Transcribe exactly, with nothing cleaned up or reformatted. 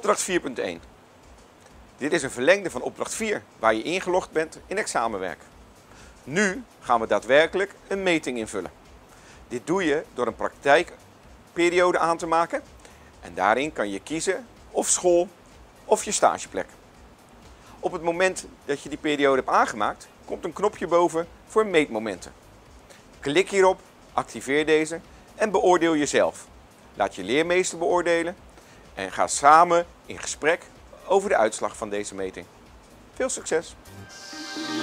Opdracht vier punt één. Dit is een verlengde van opdracht vier, waar je ingelogd bent in examenwerk. Nu gaan we daadwerkelijk een meting invullen. Dit doe je door een praktijkperiode aan te maken en daarin kan je kiezen of school of je stageplek. Op het moment dat je die periode hebt aangemaakt, komt een knopje boven voor meetmomenten. Klik hierop, activeer deze en beoordeel jezelf. Laat je leermeester beoordelen en ga samen in gesprek over de uitslag van deze meting. Veel succes!